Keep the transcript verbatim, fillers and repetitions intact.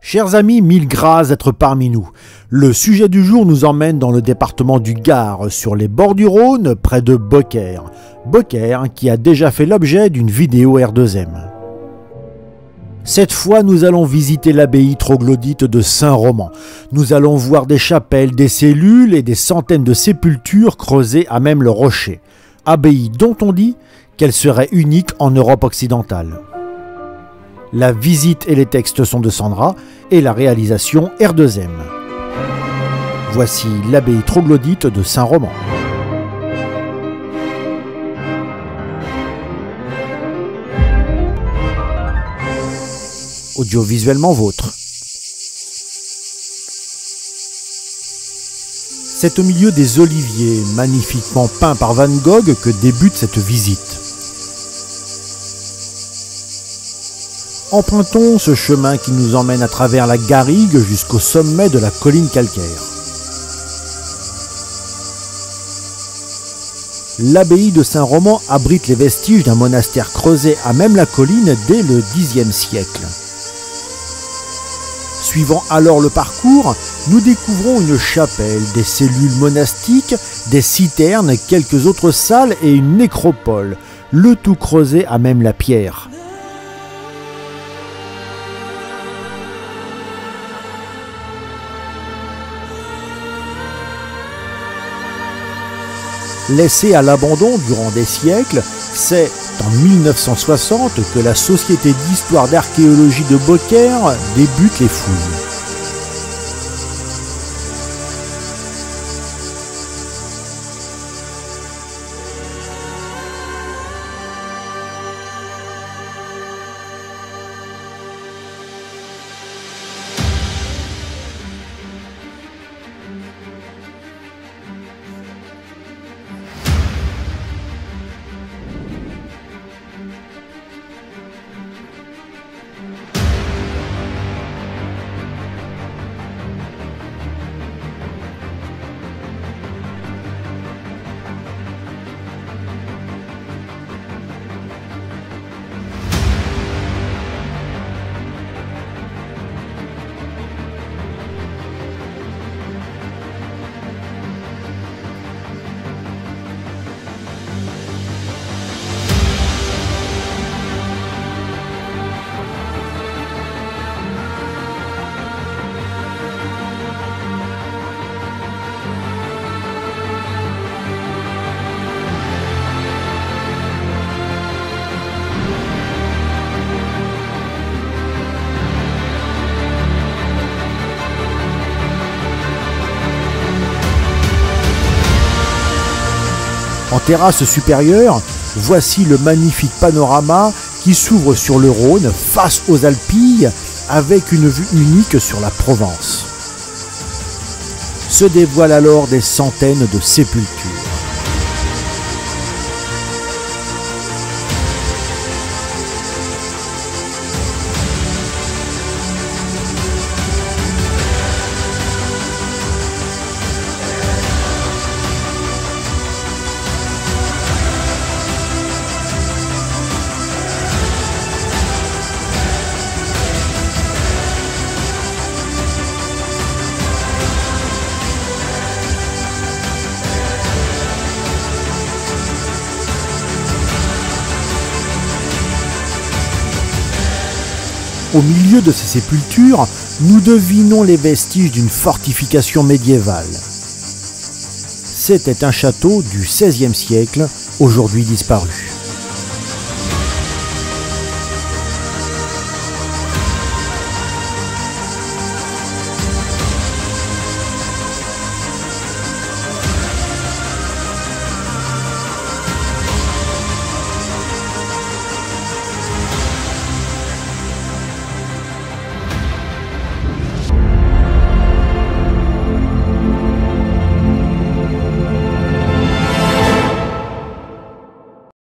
Chers amis, mille grâces d'être parmi nous. Le sujet du jour nous emmène dans le département du Gard, sur les bords du Rhône, près de Beaucaire. Beaucaire qui a déjà fait l'objet d'une vidéo R deux M. Cette fois, nous allons visiter l'abbaye troglodyte de Saint-Roman. Nous allons voir des chapelles, des cellules et des centaines de sépultures creusées à même le rocher. Abbaye dont on dit qu'elle serait unique en Europe occidentale. La visite et les textes sont de Sandra et la réalisation R deux M. Voici l'abbaye troglodyte de Saint-Roman. Audiovisuellement vôtre. C'est au milieu des oliviers, magnifiquement peints par Van Gogh, que débute cette visite. Empruntons ce chemin qui nous emmène à travers la garrigue jusqu'au sommet de la colline calcaire. L'abbaye de Saint-Roman abrite les vestiges d'un monastère creusé à même la colline dès le dixième siècle. Suivant alors le parcours, nous découvrons une chapelle, des cellules monastiques, des citernes, quelques autres salles et une nécropole, le tout creusé à même la pierre. Laissé à l'abandon durant des siècles, c'est en mille neuf cent soixante que la Société d'histoire d'archéologie de Beaucaire débute les fouilles. En terrasse supérieure, voici le magnifique panorama qui s'ouvre sur le Rhône face aux Alpilles avec une vue unique sur la Provence. Se dévoilent alors des centaines de sépultures. Au milieu de ces sépultures, nous devinons les vestiges d'une fortification médiévale. C'était un château du seizième siècle, aujourd'hui disparu.